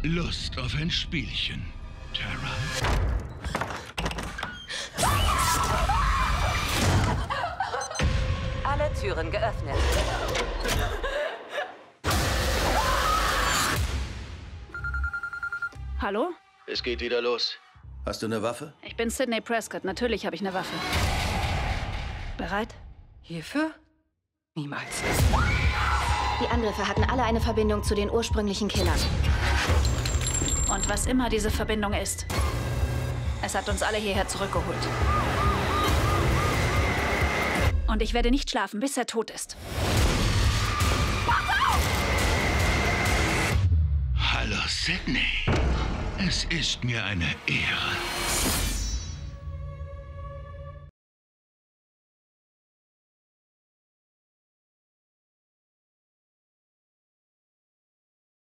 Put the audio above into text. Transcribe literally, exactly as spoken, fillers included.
Lust auf ein Spielchen, Tara? Alle Türen geöffnet. Hallo? Es geht wieder los. Hast du eine Waffe? Ich bin Sydney Prescott. Natürlich habe ich eine Waffe. Bereit? Hierfür? Niemals. Die Angriffe hatten alle eine Verbindung zu den ursprünglichen Killern. Und was immer diese Verbindung ist, es hat uns alle hierher zurückgeholt. Und ich werde nicht schlafen, bis er tot ist. Hallo, Sydney. Es ist mir eine Ehre.